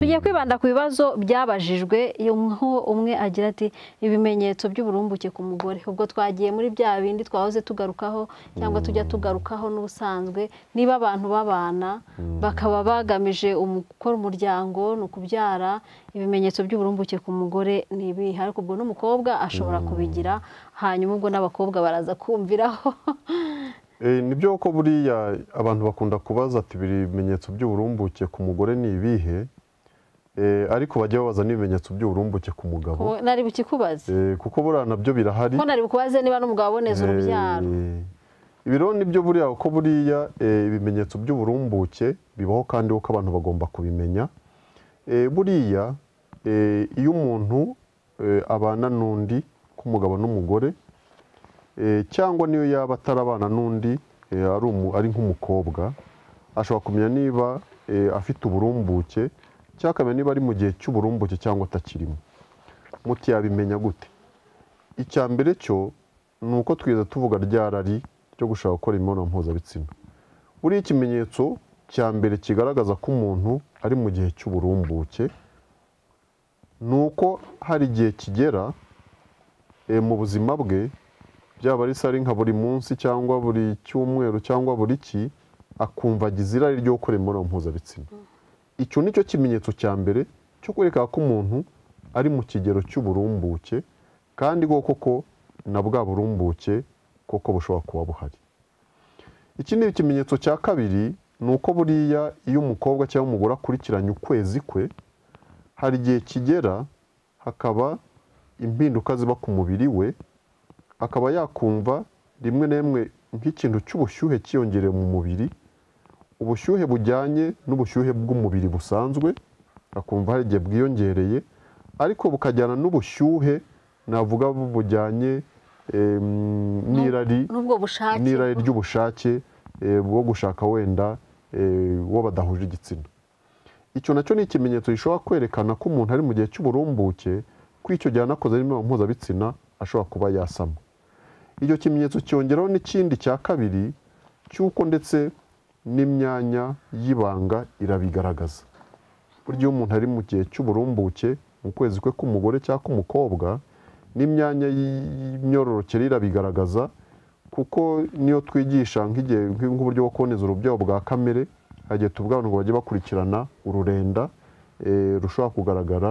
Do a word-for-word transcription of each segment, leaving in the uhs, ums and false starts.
tugiye kwibanda ku bibazo byabajijwe umwe agira ati ibimenyetso by'uburumbuke ku mugore. Ubwo twagiye muri bya bindi twahoze tugarukaho cyangwa tujya tugarukaho n'ubusanzwe, niba abantu babana bakaba bagamije gukora umuryango, no kubyara, ibimenyetso by'uburumbuke ku mugore ni ibihe? Ariko ubwo n'umukobwa ashobora kubigira, hanyuma ubwo n'abakobwa baraza kumviraho. Nibyo ko buriya abantu bakunda kubaza ati ibimenyetso by'uburumbuke ku mugore ni ibihe, ariko bajya babaza n'ibimenyetso by'uburumbuke ku mugabo. Nari bukikubaze kuko buriya nabyo birahari, ko nari bukubaze niba n'umugabo aboneza urubyaro. Ibiro nibyo buriya ko buriya ibimenyetso by'uburumbuke bibaho kandi uko abantu bagomba kubimenya. Buriya iyo umuntu abana n'undi k'umugabo n'umugore, cyangwa niyo yaba atarabana n'undi ari nk'umukobwa, ashobora kumenya niba afite uburumbuke cyangwa akamenya niba ari mu gihe cy'uburumbuke cyangwa atakirimo. Muti yabimenya gute? Icya mbere cyo ni uko twiza tuvuga ryarari ryo gushaka gukora imibonano mpuzabitsina. Buriya ikimenyetso cya mbere kigaragaza ko umuntu ari mu gihe cy'uburumbuke ni uko hari igihe kigera mu buzima bwe, byaba ari sari nka buri munsi cyangwa buri cyumweru cyangwa buri ki, akumva agize irari ryo gukora imibonano mpuzabitsina. Icyo ni cyo kimenyetso cya mbere cyo kwereka ko umuntu ari mu kigero cy'uburumbuke, kandi koko na bwa burumbuke koko bushobora kuba buhari. Ikindi kimenyetso cya kabiri ni uko buriya iyo umukobwa cyangwa umugore akurikiranye ukwezi kwe, hari igihe kigera hakaba impinduka ziba ku mubiri we, akaba yakumva rimwe na rimwe nk'ikintu cy'ubushyuhe cyiyongereye mu mubiri, ubushyuhe bujyanye n'ubushyuhe bw'umubiri busanzwe, akumva hari igihe bwiyongereye, ariko bukajyana n'ubushyuhe navuga bujyanye n'irari n'irari ry'ubushake bwo gushaka wenda uwo badahuje igitsina. Icyo nacyo ni ikimenyetso gishobora kwerekana ko umuntu ari mu gihe cy'uburumbuke, ko icyo gihe anakoze imibonano mpuzabitsina ashobora kuba yasama. Icyo kimenyetso cyongeraho n'ikindi cya kabiri cy'uko ndetse n'imyanya y'ibanga irabigaragaza. Burya iyo umuntu ari mu gihe cy'uburumbuke mu kwezi kwe k'umugore cyangwa k'umukobwa, n'imyanya y'imyororokere irabigaragaza, kuko niyo twigisha nk'uburyo bwo kuboneza urubyaro bwa kamere, hagiye tuvuga ngo bajye bakurikirana ururenda rushobora kugaragara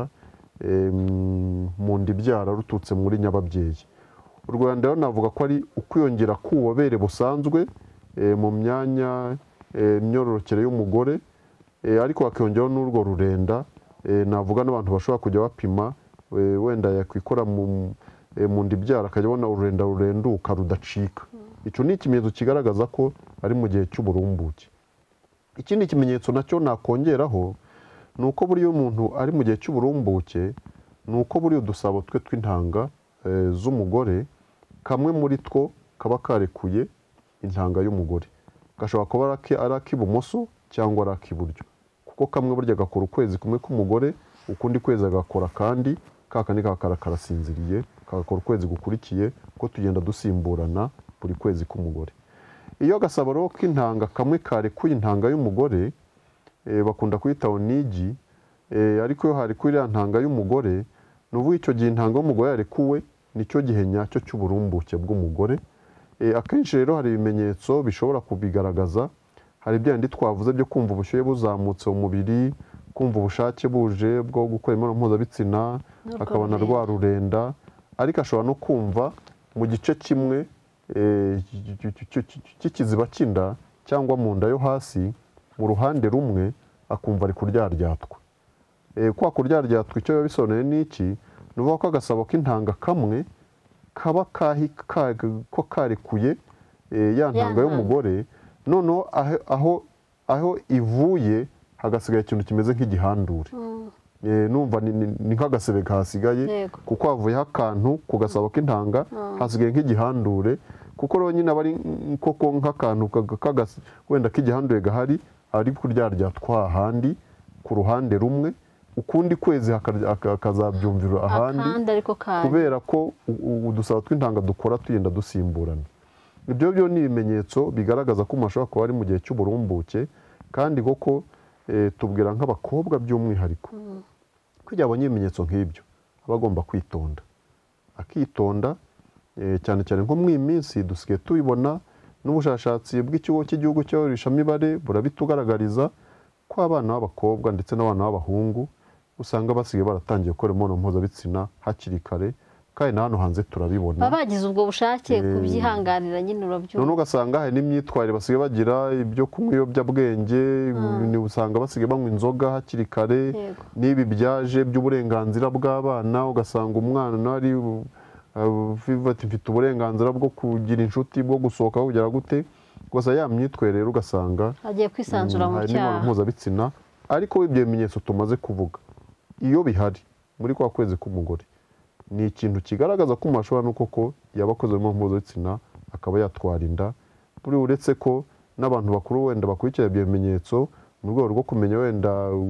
mu nda ibyara ruturutse muri nyababyeyi. U Rwanda rero navuga ko ari ukwiyongera k'ububobere busanzwe mu myanya imyororokere y'umugore, ariko hakiyongeraho n'urwo rurenda. Navuga n'abantu bashobora kujya bapima, wenda yakwikora mu nda ibyara akajya abona ururenda rurenduka rudacika. Icyo ni ikimenyetso kigaragaza ko ari mu gihe cy'uburumbuke. Ikindi kimenyetso nacyo nakongeraho ni uko buriya umuntu ari mu gihe cy'uburumbuke, ni uko buriya udusabo twe tw'intanga z'umugore, kamwe muri two kaba karekuye intanga y'umugore. Gashobora kuba ari ak'ibumoso cyangwa ari ak'iburyo, kuko kamwe burya gakora ukwezi kumwe k'umugore, ukundi kwezi agakora kandi kakandi kakara karasinziriye kagakora ukwezi gukurikiye, ko tugenda dusimburana buri kwezi k'umugore. Iyo agasabo rero k'intanga kamwe karekuye intanga y'umugore, bakunda kwita onigi, ariko iyo harekuye iriya ntanga y'umugore, ni uvuga icyo gihe intanga y'umugore yarekuwe nicyo gihe nyacyo cy'uburumbuke bw'umugore. Akenshi rero hari ibimenyetso bishobora kubigaragaza. Hari bya bindi twavuze byo kumva ubushyuhe buzamutse mu mubiri, kumva ubushake buje bwo gukora imibonano mpuzabitsina, akaba na rwa rurenda, ariko ashobora no kumva mu gice kimwe cy'ikiziba cy'inda cyangwa mu nda yo hasi, mu ruhande rumwe akumva ari kuryaryatwa. Kwa kuryaryatwa icyo biba bisobanuye ni iki? Ni ukuvuga ko agasabo k'intanga kamwe kaba ko karekuye ya ntanga y'umugore, noneho aho ivuye hagasigaye ikintu kimeze nk'igihandure. Numva ni nk'agasebe kahasigaye, kuko havuyeho akantu ku gasabo k'intanga, hasigaye nk'igihandure, kuko rero nyine aba ari koko nk'akantu wenda k'igihandure gahari, ari kuryaryatwa ahandi ku ruhande rumwe, ukundi kwezi hakazabyumvira ahandi, kubera ko udusabo tw'intanga dukora tugenda dusimburana. Ibyo byo ni ibimenyetso bigaragaza ko umuntu ashobora kuba ari mu gihe cy'uburumbuke, kandi koko tubwira nk'abakobwa by'umwihariko ko igihe abonye ibimenyetso nk'ibyo aba agomba kwitonda akitonda cyane cyane nko mu iyi minsi dusigaye tubibona n'ubushakashatsi bw'ikigo cy'igihugu cy'ibarurishamibare burabitugaragariza ko abana b'abakobwa ndetse n'abana b'abahungu usanga basigaye baratangiye gukora imibonano mpuzabitsina hakiri kare kandi na hano hanze turabibona baba bagize ubwo bushake kubyihanganira nyine urabyumva none ugasanga hari n'imyitwarire basigaye bagira ibyo kunywa ibiyobyabwenge usanga basigaye banywa inzoga hakiri kare n'ibi byaje by'uburenganzira bw'abana ugasanga umwana ari mfite uburenganzira bwo kugira inshuti bwo gusohoka kugera gute gusa ya myitwarire rero ugasanga agiye kwisanzura mu cyaha mpuzabitsina ariko ibyo bimenyetso tumaze kuvuga iyo bihari muri kwa kwezi k'umugore ni ikintu kigaragaza ko umuntu ashobora no koko yaba akoze mu mpuzabitsina akaba yatwara inda buri uretse ko n'abantu bakuru wenda bakurikira ibyo bimenyetso mu rwego rwo kumenya wenda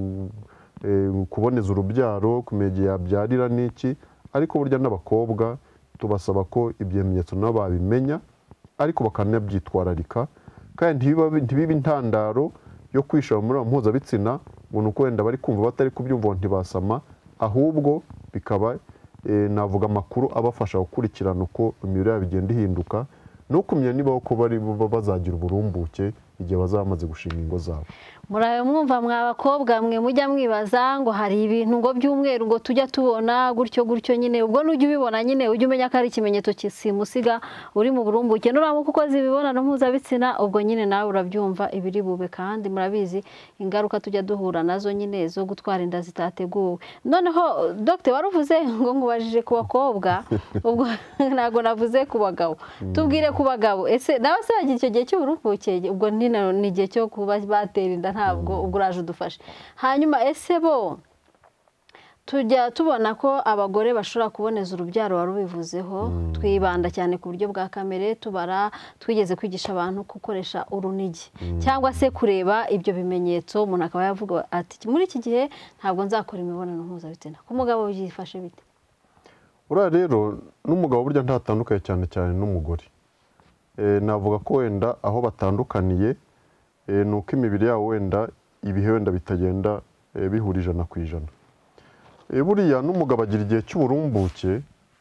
kuboneza urubyaro kumenya igihe yabyarira n'iki ariko burya n'abakobwa tubasaba ko ibyo bimenyetso nabo babimenya ariko bakanabyitwararika kandi ntibibe intandaro yo kwishora muri uwo mpuzabitsina ngo ni uko wenda bari kumva batari kubyumva ngo ntibasama ahubwo bikaba navuga amakuru abafasha gukurikirana uko imibiri yabo igenda ihinduka no kumenya niba ko bari bazagira uburumbuke igihe bazaba bamaze gushinga ingo zabo murabe mwumva mwa bakobwa mwe mujya mwibaza ngo hari ibintu ngo by'umweru ngo tujya tubona gutyo gutyo nyine ubwo nujya ubibona nyine ujye umenya ko ari ikimenyetso kisimusiga uri mu burumbuke nuramuka ukoze imibonano mpuzabitsina ubwo nyine nawe urabyumva ibiri bube kandi murabizi ingaruka tujya duhura nazo nyine zo gutwara inda zitateguwe noneho dogite waruvuze ngo nkubajije ku bakobwa ubwo ntabwo navuze ku bagabo tubwire ku bagabo ese nawe se wagira icyo gihe cy'uburumbuke ubwo ni igihe cyo kuba batera inda ntabwo ubwo uraje udufashe hanyuma ese bo tujya tubona ko abagore bashobora kuboneza urubyaro wari ubivuzeho twibanda cyane ku buryo bwa kamere tubara twigeze kwigisha abantu gukoresha urunigi cyangwa se kureba ibyo bimenyetso umuntu akaba yavuga ati muri iki gihe ntabwo nzakora imibonano mpuzabitsina ku mugabo byifashe bite uriya rero n'umugabo burya ntatandukanye cyane cyane n'umugore navuga ko wenda aho batandukaniye ni uko imibiri yabo wenda ibihe wenda bitagenda bihura ijana ku ijana buriya n'umugabo agira igihe cy'uburumbuke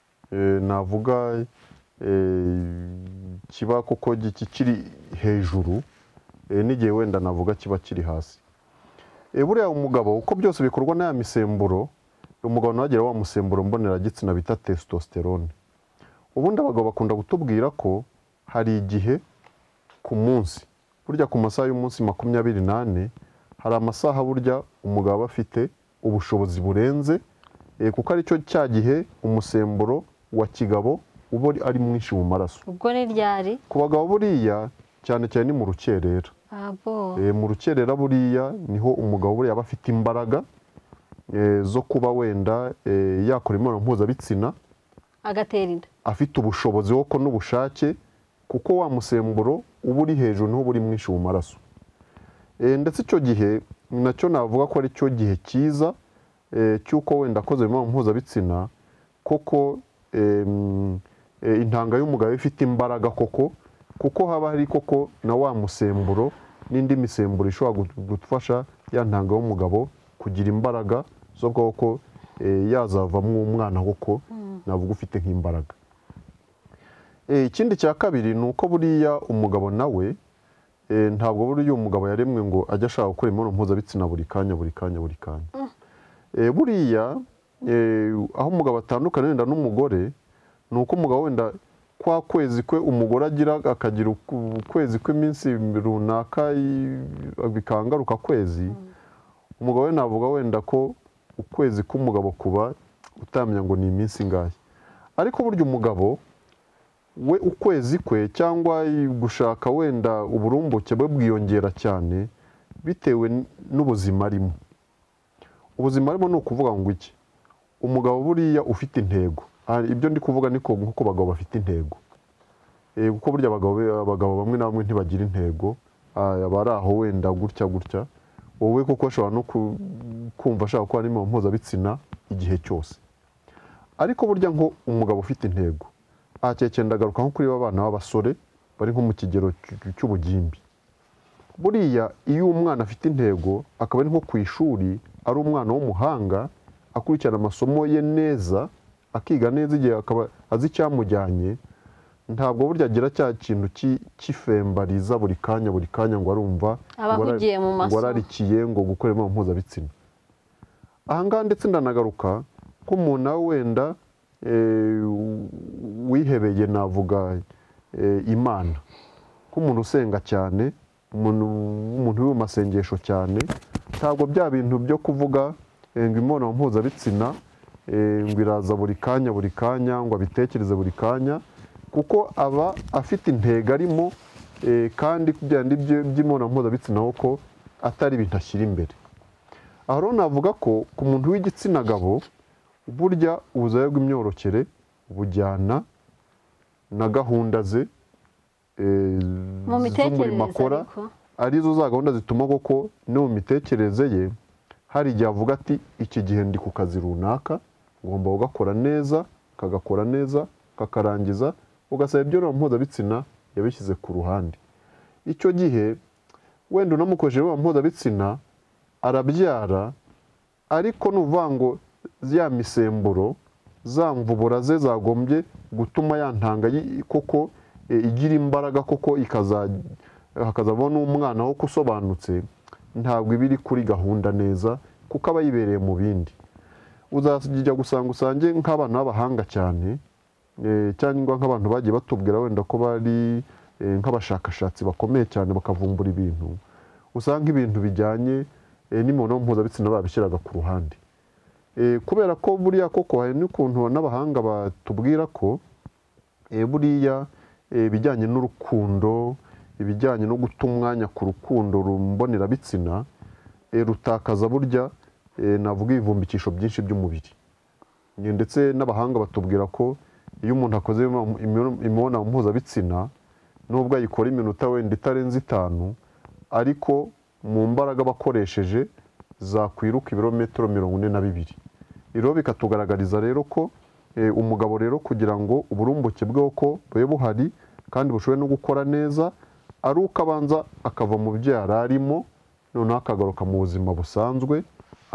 navuga kiba kuko kiri hejuru n'igihe wenda navuga kiba kiri hasi buriya umugabo uko byose bikorwa n'aya misemburo umugabo nawe agira wa musemburo mboneragitsina bita testosterone ubundi abagabo bakunda kutubwira ko hari igihe ku munsi burya ku masaha y'umunsi makumyabiri n'ane hari amasaha burya umugabo aba afite ubushobozi burenze kuko aricyo cya gihe umusemburo wa kigabo uba ari mwinshi mu maraso ubwo ni ryari ku bagabo buriya cyane cyane ni mu rukerera mu rukerera buriya niho umugabo buriya aba afite imbaraga zo kuba wenda yakora imibonano mpuzabitsina agatera inda afite ubushobozi bwo n'ubushake kuko wa musemburo uba uri hejuru niho uri mwinshi mu maraso ndetse icyo gihe nacyo navuga ko ari cyo gihe cyiza cy'uko wenda akoze imibonano mpuzabitsina koko intanga y'umugabo ifite imbaraga koko kuko haba hari koko na wa musemburo n'indi misemburo ishobora gufasha ya ntanga y'umugabo kugira imbaraga zo koko yazavamo umwana koko navuga ufite nk'imbaraga ikindi cya kabiri ni uko buriya umugabo nawe ntabwo buriya umugabo yaremwe ngo ajye ashaka gukora imibonano mpuzabitsina buri kanya buri kanya buri kanya buriya aho umugabo atandukana wenda n'umugore ni uko umugabo wenda kwa kwezi kwe umugore agira akagira ukwezi kw'iminsi runaka bikangaruka kwezi umugabo we navuga wenda ko ukwezi k'umugabo kuba utamenya ngo ni iminsi ingahe ariko burya umugabo we ukwezi kwe cyangwa gushaka wenda uburumbuke bwe bwiyongera cyane bitewe n'ubuzima arimo ubuzima arimo ni ukuvuga ngo iki umugabo buriya ufite intego ibyo ndi kuvuga ni ko nk'uko abagabo bafite intego kuko burya abagabo bamwe na bamwe ntibagira intego bari aho wenda gutya gutya wowe kuko ashobora no kumva ashaka gukora imibonano mpuzabitsina igihe cyose ariko burya nko umugabo ufite intego ahakeke ndagaruka nko kuri abana b'abasore bari nko mu kigero cy'ubugimbi buriya iyo umwana afite intego akaba ari nko ku ishuri ari umwana w'umuhanga akurikirana amasomo ye neza akiga neza igihe akaba azi icyamujyanye, ntabwo burya agira cya kintu cy'ifembariza buri kanya buri kanya ngo arumva abahugiye mu masomo ngo ararikiye ngo gukora imibonano mpuzabitsina. Ahangaha ndetse ndanagaruka nk'umuntu nawe wenda wihebeye navuga Imana, nk'umuntu usenga cyane, umuntu uri mu masengesho cyane, ntabwo bya bintu byo kuvuga ngo imibonano mpuzabitsina ngo iraza buri kanya buri kanya ngo abitekereze buri kanya, kuko aba afite intego arimo kandi byandi by'imibonano mpuzabitsina ko atari ibintu ashyira imbere. Aho rero navuga ko ku muntu w'igitsina gabo burya ubuzabe bw'imyororokere bujyana na gahunda ze z'umurimo akora, arizo za gahunda zituma koko no mu mitekerereze ye hari igihe avuga ati iki gihe ndi ku kazi runaka ngomba kugakora neza, kagakora neza kakarangiza, ugasaba imibonano mpuzabitsina yabishyize ku ruhande. Icyo gihe wenda unamukoresheje imibonano mpuzabitsina arabyara, ariko nuvuga ngo ya misemburo za mvubura ze zagombye gutuma yantanga koko igira imbaraga koko hakazavaho n'umwana wo gusobanutse, ntabwo iba iri kuri gahunda neza kuko aba yibereye mu bindi. Uzajya gusanga usange nk'abantu b'abahanga cyane cyangwa nk'abantu bagiye batubwira wenda ko bari nk'abashakashatsi bakomeye cyane bakavumbura ibintu, usanga ibintu bijyanye n'imibonano mpuzabitsina babishyiraga ku ruhande, kubera ko buriya koko hari n'ukuntu n'abahanga batubwira ko buriya ibijyanye n'urukundo, ibijyanye no guta umwanya ku rukundo mbonerabitsiana rutakaza burya navuga ibivumbikisho byinshi by'umubiri, ndetse n'abahanga batubwira ko iyo umuntu akoze imibonano mpuzabitsina nubwo ayikora iminota wenda itarenze itanu, ariko mu mbaraga bakoresheje zakwiruka ibirometero mirongo ine na bibiri. Rero bikatugaragariza rero ko umugabo rero kugira ngo uburumbuke bwe ko bube buhari kandi bushoboye no gukora neza, ari uko abanza akava mu byo yari arimo, noneho akagaruka mu buzima busanzwe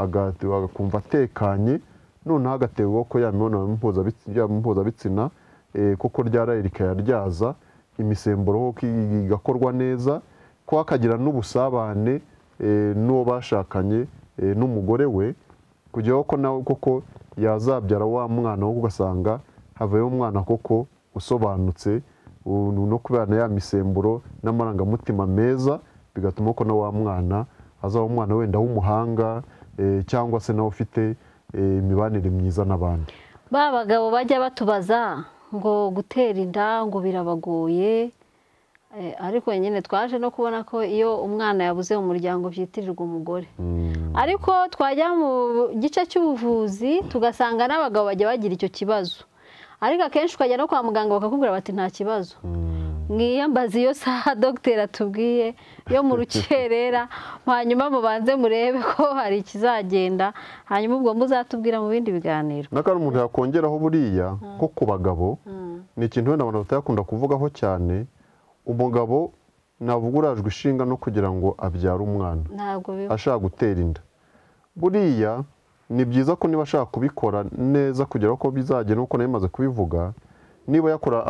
akumva atekanye, noneho agaterwa ko ya mibonano mpuzabitsina kuko ryaraye rikayaryaza, imisemburo igakorwa neza, ko akagira n'ubusabane n'uwo bashakanye n'umugore we, kugira ko nawe koko yazabyara wa mwana wo ugasanga havayo umwana koko usobanutse no kubana ya misemburo n'amarangamutima meza, bigatuma ko na wa mwana azaba umwana wenda w'umuhanga cyangwa se nawe ufite imibanire myiza n'abandi. Ba bagabo bajya batubaza ngo gutera inda ngo birabagoye, ariko nyine twaje no kubona ko iyo umwana yabuze mu muryango byitirirwa umugore, ariko twajya mu gice cy'ubuvuzi tugasanga n'abagabo bajya bagira icyo kibazo, ariko akenshi ukajya no kwa muganga bakakubwira bati nta kibazo, mwiyambaze iyo saha dogiteri atubwiye yo mu rukerera, hanyuma mubanze murebe ko hari ikizagenda, hanyuma ubwo muzatubwira mu bindi biganiro. N'akandi umuntu yakongeraho buriya nko ku bagabo, ni ikintu wenda abantu batayakunda kuvugaho cyane, umugabo navuga urajwe ishinga no kugira ngo abyare umwana ashaka gutera inda. Buriya ni byiza ko niba ashaka kubikora neza kugira ko bizagenda uko nayo imaze kubivuga, niba yakora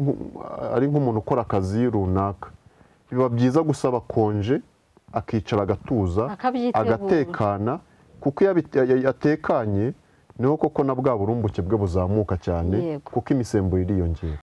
ari nk'umuntu ukora akazi runaka, biba byiza gusaba konje akicara agatuza agatekana, kuko iyo atekanye niho koko na bwa burumbuke bwe buzamuka cyane kuko imisemburo iriyongera.